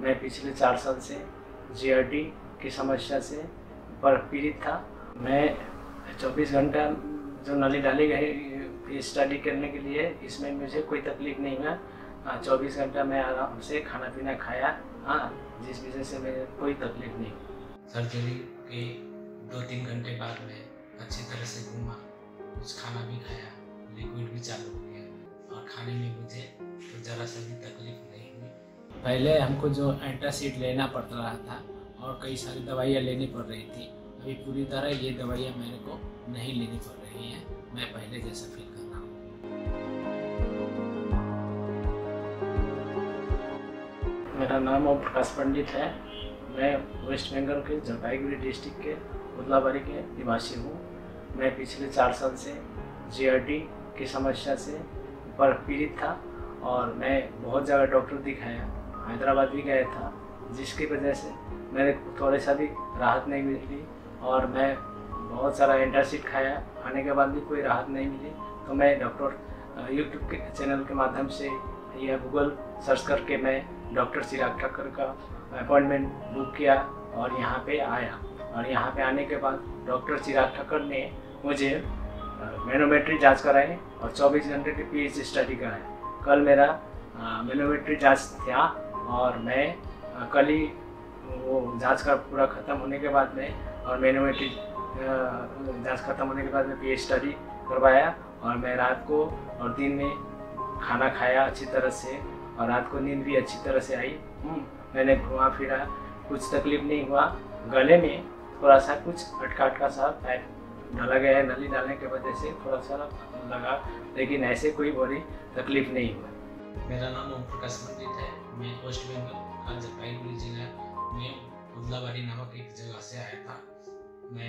मैं पिछले 4 साल से जीआरडी की समस्या से पीड़ित था। मैं 24 घंटा जो नली डाली गई स्टडी करने के लिए, इसमें मुझे कोई तकलीफ नहीं हुआ। 24 घंटा मैं आराम से खाना पीना खाया, जिस वजह से मुझे कोई तकलीफ नहीं। सर्जरी के 2-3 घंटे बाद में अच्छी तरह से घूमा, कुछ खाना भी खाया, लिक्विड भी चालू हो गया और खाने में मुझे तो ज़रा सा भी तकलीफ नहीं हुई। पहले हमको जो एंटासिड लेना पड़ रहा था और कई सारी दवाइयाँ लेनी पड़ रही थी, अभी पूरी तरह ये दवाइयाँ मेरे को नहीं लेनी पड़ रही हैं। मैं पहले जैसा फील कर रहा हूँ। मेरा नाम ओम प्रकाश पंडित है। मैं वेस्ट बंगाल के जलपाईगुड़ी डिस्ट्रिक्ट के उदलाबाड़ी के निवासी हूँ। मैं पिछले 4 साल से जीआरडी की समस्या से पीड़ित था और मैं बहुत जगह डॉक्टर दिखाया, हैदराबाद भी गया था, जिसकी वजह से मेरे थोड़े सा भी राहत नहीं मिली और मैं बहुत सारा एंटासिड खाया, खाने के बाद भी कोई राहत नहीं मिली। तो मैं डॉक्टर यूट्यूब के चैनल के माध्यम से या गूगल सर्च करके मैं डॉक्टर चिराग ठाकर का अपॉइंटमेंट बुक किया और यहाँ पे आया। और यहाँ पे आने के बाद डॉक्टर चिराग ठाकर ने मुझे मैनोमेट्री जांच कराई और 24 घंटे की पीएच स्टडी कराई। कल मेरा मैनोमेट्री जांच था और मैं कल ही वो जांच का पूरा ख़त्म होने के बाद में और मैनोमेट्री जांच ख़त्म होने के बाद में पीएच स्टडी करवाया और मैं रात को और दिन में खाना खाया अच्छी तरह से और रात को नींद भी अच्छी तरह से आई। मैंने घुमा फिरा, कुछ तकलीफ नहीं हुआ। गले में थोड़ा सा कुछ अटका सा पैर डाला गया है, नली डालने की वजह से थोड़ा सा लगा, लेकिन ऐसे कोई बड़ी तकलीफ नहीं हुआ। मेरा नाम ओम प्रकाश पंडित है। मैं वेस्ट बंगाल का जलपाईगुड़ी जिला में उदलाबाड़ी नामक एक जगह से आया था। मैं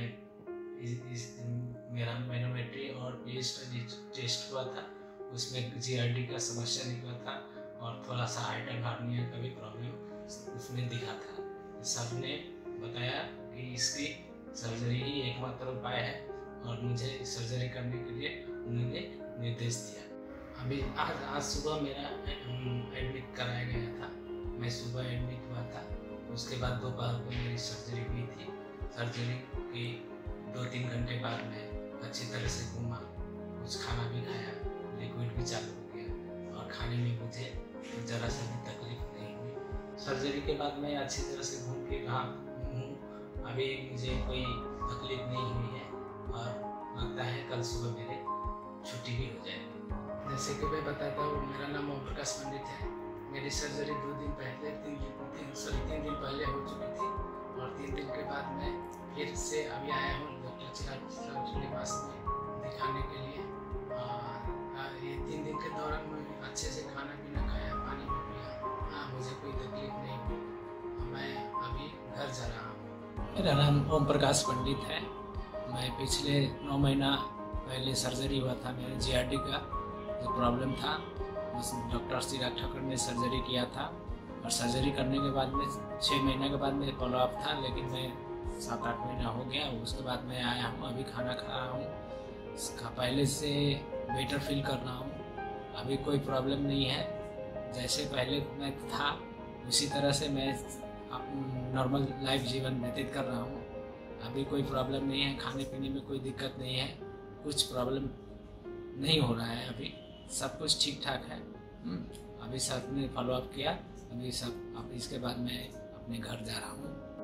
मेरा मैनोमेट्री और पीएच टेस्ट हुआ था, उसमें जीआरडी का समस्या निकला था और थोड़ा सा हाइड्रल हार्निया का भी प्रॉब्लम उसमें दिखा था। सब ने बताया कि इसकी सर्जरी ही एकमात्र उपाय है और मुझे सर्जरी करने के लिए उन्होंने निर्देश दिया। अभी आज सुबह मेरा एडमिट कराया गया था। मैं सुबह एडमिट हुआ था, उसके बाद दोपहर को मेरी सर्जरी हुई थी। सर्जरी के 2-3 घंटे बाद में अच्छी तरह से घूमा, कुछ खाना भी खाया, लिक्विड भी चालू हो गया और खाने में मुझे तो ज़रा सा भी तकलीफ नहीं हुई। सर्जरी के बाद मैं अच्छी तरह से घूम के कहा हूँ, अभी मुझे कोई तकलीफ नहीं हुई है और लगता है कल सुबह मेरे छुट्टी भी हो जाएगी। जैसे कि मैं बताता हूँ, मेरा नाम ओम प्रकाश पंडित है। मेरी सर्जरी 3 दिन पहले हो चुकी थी और 3 दिन के बाद मैं फिर से अभी आया हूँ डॉक्टर चिराग के पास में दिखाने के लिए। ये 3 दिन के दौरान मैं अच्छे से खाना पीना खाया, पानी भी पिया, मुझे कोई तकलीफ नहीं हुई। मैं अभी घर जा रहा हूँ। मेरा नाम ओम प्रकाश पंडित है। मैं पिछले 9 महीना पहले सर्जरी हुआ था, मेरे जीआरडी का जो प्रॉब्लम था, उस डॉक्टर चिराग ठाकर ने सर्जरी किया था और सर्जरी करने के बाद में 6 महीने के बाद में फॉलोअप था, लेकिन मैं 7-8 महीना हो गया। उसके बाद मैं आया हूँ, अभी खाना खा रहा हूँ, इसका पहले से बेटर फील कर रहा हूँ। अभी कोई प्रॉब्लम नहीं है, जैसे पहले मैं था उसी तरह से मैं नॉर्मल लाइफ जीवन व्यतीत कर रहा हूँ। अभी कोई प्रॉब्लम नहीं है, खाने पीने में कोई दिक्कत नहीं है, कुछ प्रॉब्लम नहीं हो रहा है, अभी सब कुछ ठीक ठाक है। अभी सब ने फॉलोअप किया, अभी सब, अब इसके बाद मैं अपने घर जा रहा हूँ।